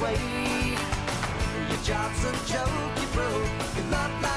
way. Your job's a joke, you broke, your love life